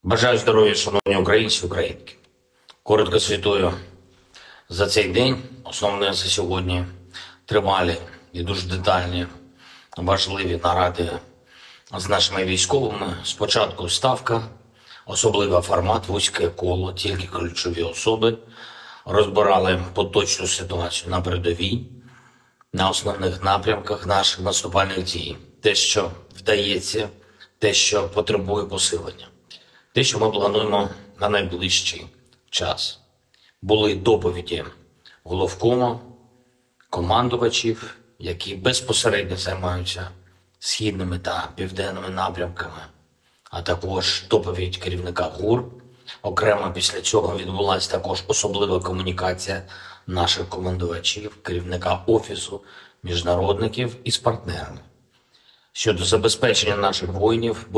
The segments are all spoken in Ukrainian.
Бажаю здоров'я, шановні українці і українки. Коротко звітую за цей день. Основне за сьогодні тривалі і дуже детальні, важливі наради з нашими військовими. Спочатку ставка, особливий формат, вузьке коло, тільки ключові особи. Розбирали поточну ситуацію на передовій, на основних напрямках наших наступальних дій. Те, що вдається, те, що потребує посилення. Те, що ми плануємо на найближчий час. Були доповіді головкому, командувачів, які безпосередньо займаються східними та південними напрямками, а також доповідь керівника ГУР. Окремо після цього відбулася також особлива комунікація наших командувачів, керівника Офісу міжнародників із партнерами щодо забезпечення наших воїнів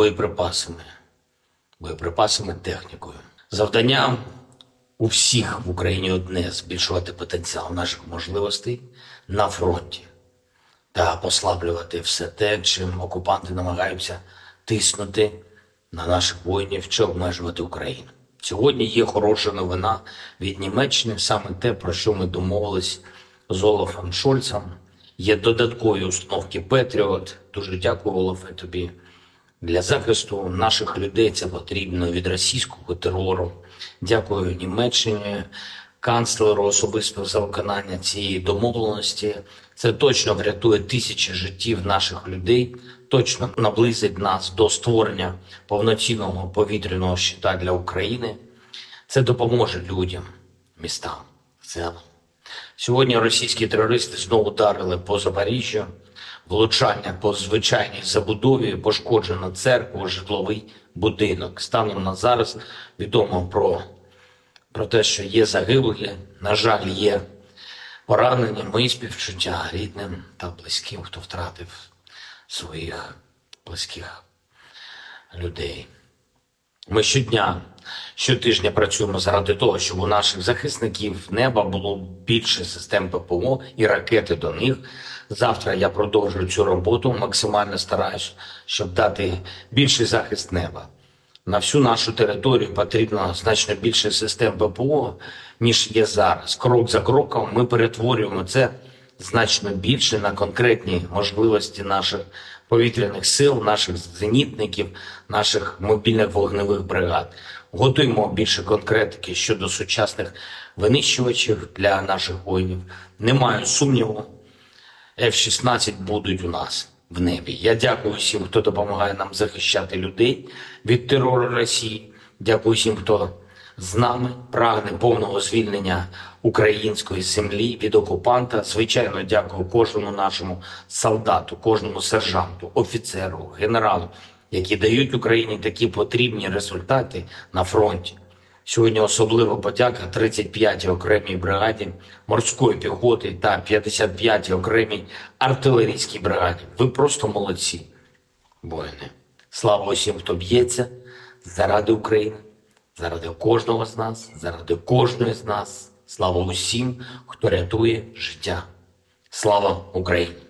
боєприпасами, технікою. Завдання у всіх в Україні одне – збільшувати потенціал наших можливостей на фронті та послаблювати все те, чим окупанти намагаються тиснути на наших воїнів чи обмежувати Україну. Сьогодні є хороша новина від Німеччини, саме те, про що ми домовились з Олафом Шольцем. Є додаткові установки Петріот. Дуже дякую, Олафе, тобі. Для захисту наших людей це потрібно від російського терору. Дякую Німеччині, канцлеру особисто за виконання цієї домовленості. Це точно врятує тисячі життів наших людей, точно наблизить нас до створення повноцінного повітряного щита для України. Це допоможе людям, містам, селам. Сьогодні російські терористи знову ударили по Запоріжжю. Влучання по звичайній забудові, пошкоджено церкву, житловий будинок. Станом на зараз відомо про те, що є загиблі, на жаль, є поранені. Мої співчуття рідним та близьким, хто втратив своїх близьких людей. Ми щотижня працюємо заради того, щоб у наших захисників неба було більше систем ППО і ракети до них. Завтра я продовжую цю роботу, максимально стараюсь, щоб дати більший захист неба. На всю нашу територію потрібно значно більше систем ППО, ніж є зараз. Крок за кроком ми перетворюємо це значно більше на конкретні можливості наших повітряних сил, наших зенітників, наших мобільних вогневих бригад. Готуємо більше конкретики щодо сучасних винищувачів для наших воїнів. Немає сумніву, F-16 будуть у нас в небі. Я дякую всім, хто допомагає нам захищати людей від терору Росії. Дякую всім, хто з нами прагне повного звільнення української землі від окупанта. Звичайно, дякую кожному нашому солдату, кожному сержанту, офіцеру, генералу, які дають Україні такі потрібні результати на фронті. Сьогодні особлива подяка 35-й окремій бригаді морської піхоти та 55-й окремій артилерійській бригаді. Ви просто молодці, воїни. Слава усім, хто б'ється заради України, заради кожного з нас, заради кожної з нас. Слава усім, хто рятує життя. Слава Україні!